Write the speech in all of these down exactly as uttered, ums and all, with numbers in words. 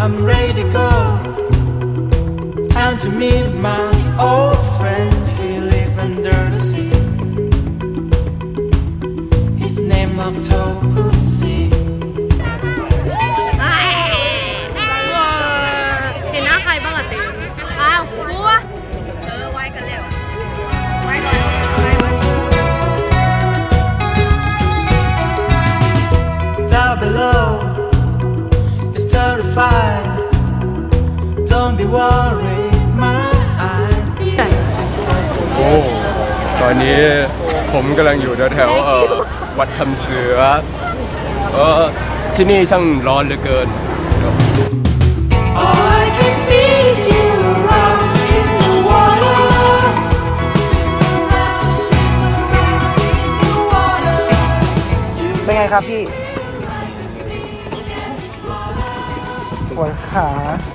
I'm ready to go. Time to meet my old friends. He live under the sea. His name Octopussy. เห็นหน้าใครบ้างอะตีอ้าวกูวะเออไว้กันแล้วไว้ก่อน Down below it's terrified. Don't be worried, my eye just close to โอ้ตอนนี้ผมกำลังอยู่แถวๆวัดทำเสือเออที่นี่ช่างร้อนเหลือเกินเป็นไงครับพี่ปวดขา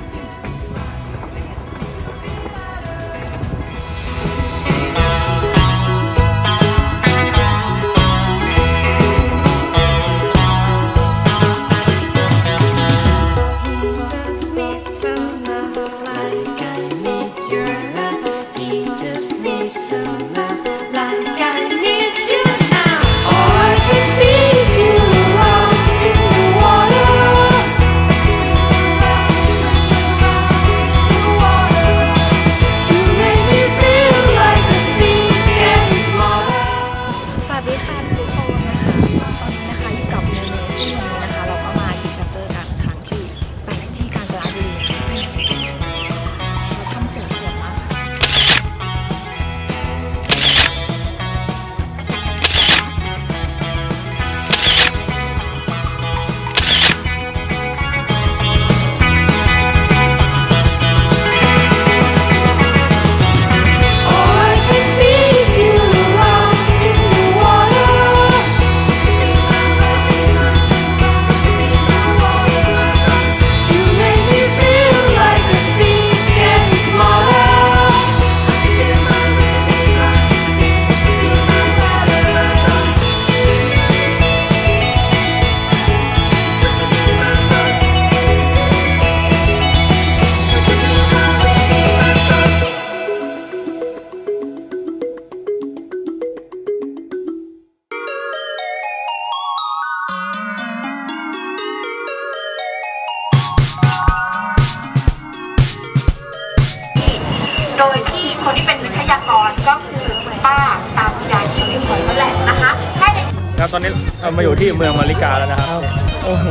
โดยที่คนที่เป็นวิทยากรก็คือคุณป้าตามยายชีวิตของนั่นแหละนะคะครับตอนนี้เรามาอยู่ที่เมืองมาริกาแล้วนะครับโอ้โห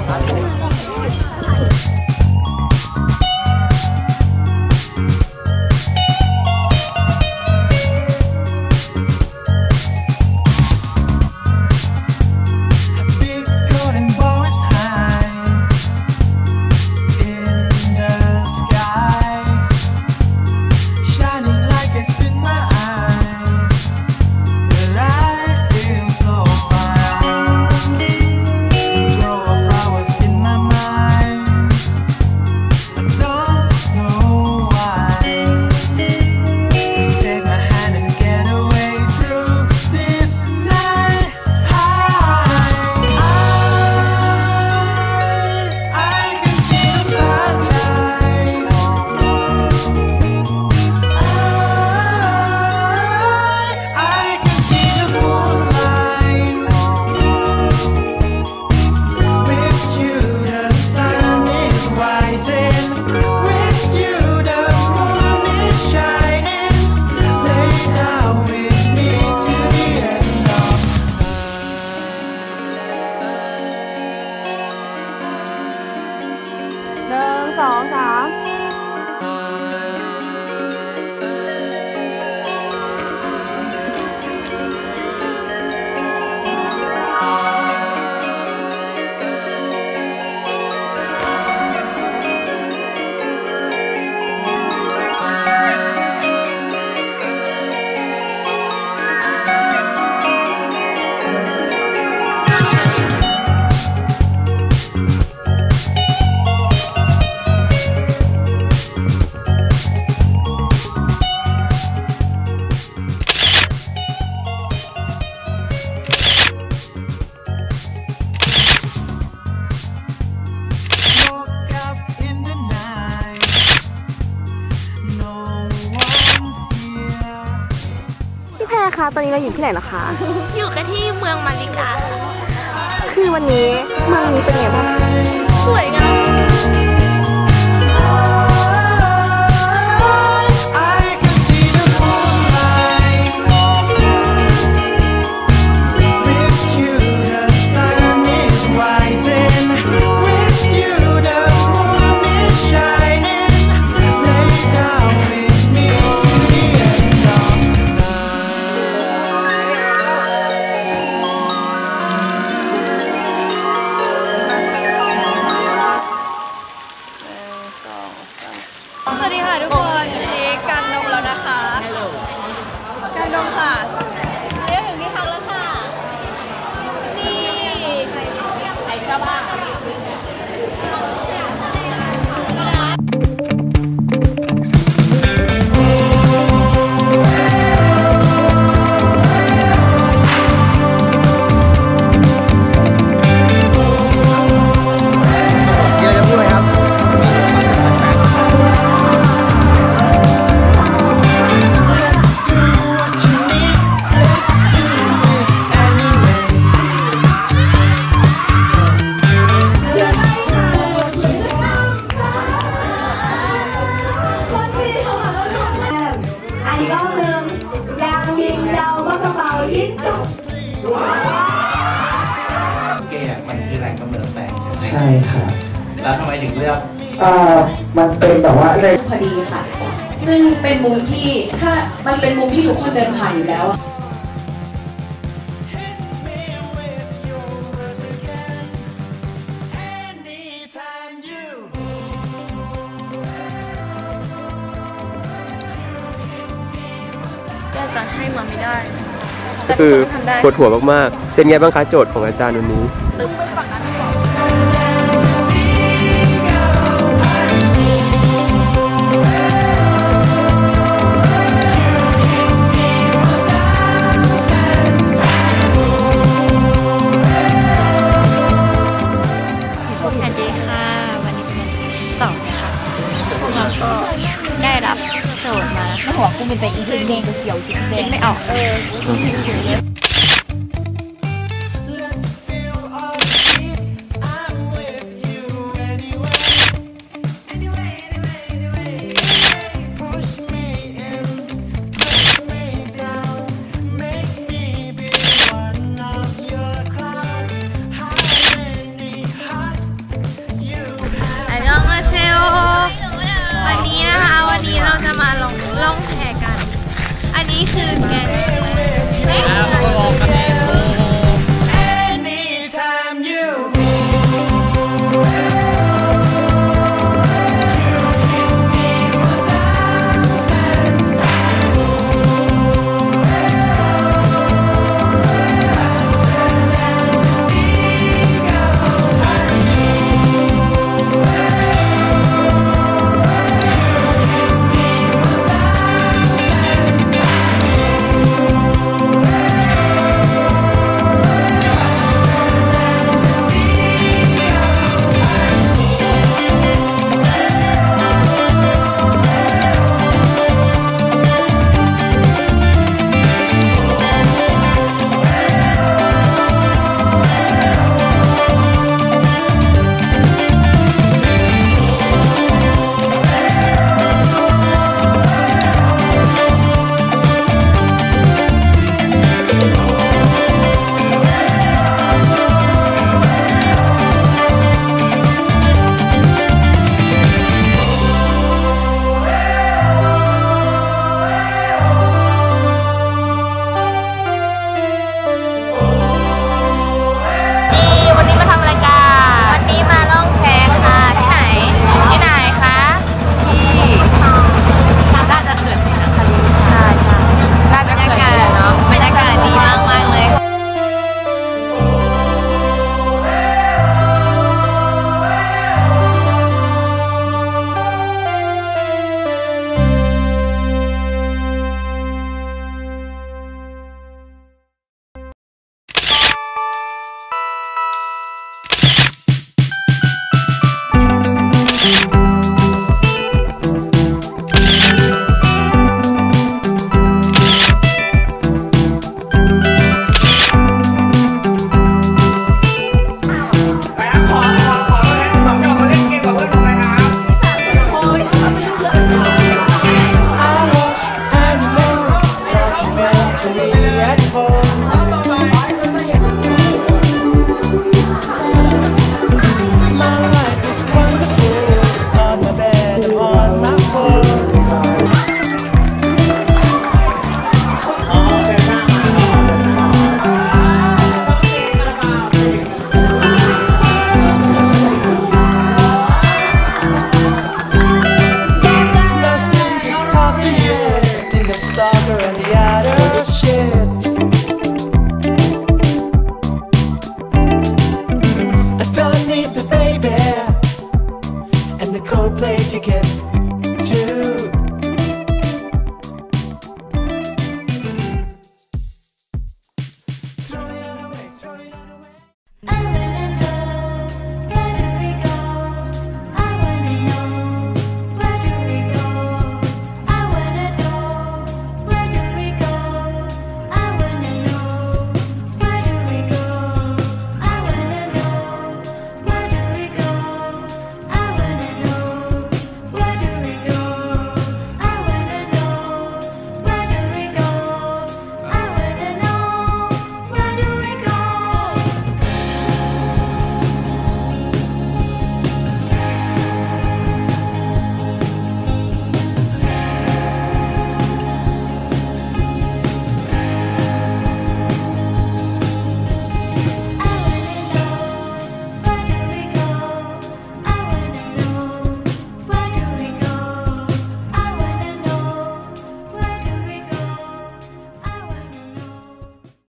สองสามคะ ตอนนี้เราอยู่ที่ไหนนะคะอยู่กันที่เมืองมาริกาคือวันนี้เมืองนี้เป็นไงบ้างสวยงามสวัสดีค่ะทุกคนนี่กลางดงแล้วนะคะกลางดงค่ะเรียกถึงที่พักแล้วค่ะนี่ไอ้เจ้าบ้ามันคือแหล่งกำเนิดแสงใช่ไหมใช่ค่ะแล้วทำไมถึงเลือกอ่ามันเป็นแบบว่าเลยพอดีค่ะ ซึ่งเป็นมุมที่ถ้ามันเป็นมุมที่ทุกคนเดินผ่านอยู่แล้วก็จะให้มาไม่ได้ก็คือปวดหัวมากๆ เป็นไงบ้างคะโจทย์ของอาจารย์วันนี้ตึ๊บไม่ปากนั้น สวัสดีค่ะ วันนี้เป็นวันที่สองค่ะแล้วก็ได้รับโจทย์มาหัวกูเป็นแต่อีกเด้งเขียวจริงเด้งไม่ออกเออวันนี้นะคะ วันนี้เราจะมาลงล่องแพกัน อันนี้คือแกง